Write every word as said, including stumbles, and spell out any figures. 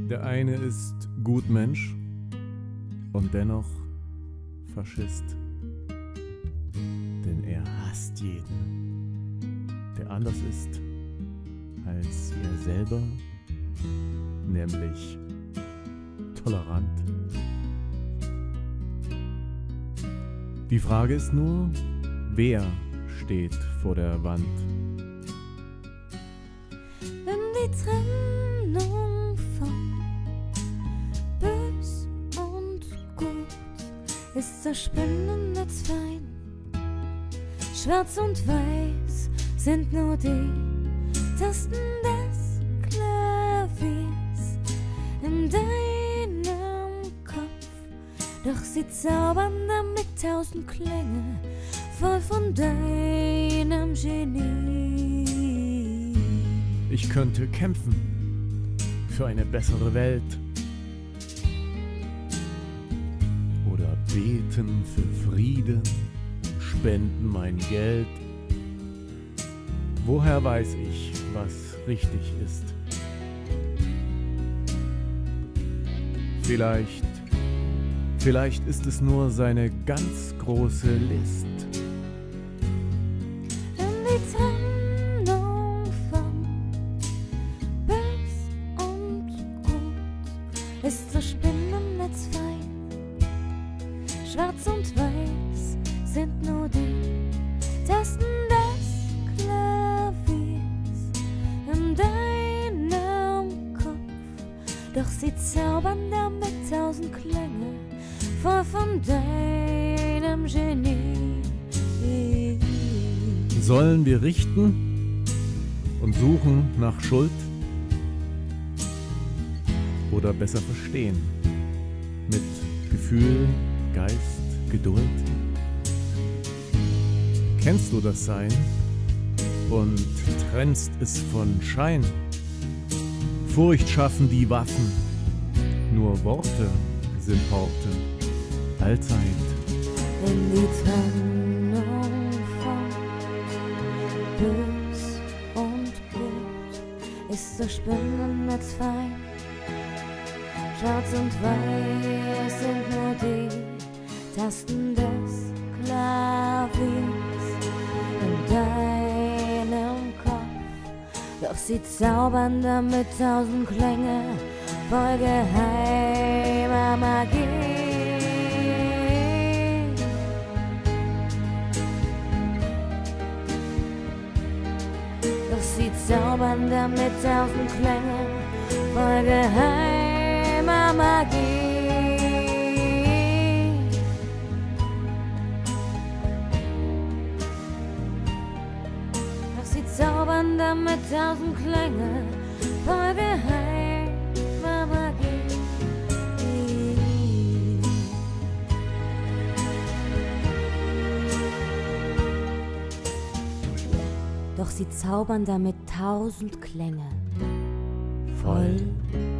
Der eine ist Gutmensch und dennoch Faschist. Denn er hasst jeden, der anders ist als er selber, nämlich tolerant. Die Frage ist nur, wer steht vor der Wand? Wenn die Trennung von bös und gut ist, das Spinnennetz fein. Schwarz und weiß sind nur die Tasten des Klaviers in deinem Kopf. Doch sie zaubern damit tausend Klänge, voll von deinem Genie. Ich könnte kämpfen für eine bessere Welt oder beten für Frieden und spenden mein Geld. Woher weiß ich, was richtig ist? Vielleicht, vielleicht ist es nur seine ganz große List. Wenn die Trennung von bös und gut ist, das Spinnennetz fein. Schwarz und weiß sind nur die Tasten des Klaviers in deinem Kopf. Doch sie zaubern damit tausend Klänge, voll von deinem Genie. Sollen wir richten und suchen nach Schuld oder besser verstehen mit Gefühl, Geist, Geduld? Kennst du das Sein und trennst es von Schein? Furcht schaffen die Waffen, nur Worte sind Horte, allzeit. Wenn die Trennung von bös und gut ist, das Spinnennetz fein. Schwarz und weiß sind nur die Tasten des Klaviers in deinem Kopf. Doch sie zaubern damit tausend Klänge, voll geheimer Magie. Doch sie zaubern damit tausend Klänge, voll geheimer Magie. Doch sie zaubern damit tausend Klänge, voll geheimer Magie. Doch sie zaubern damit tausend Klänge, voll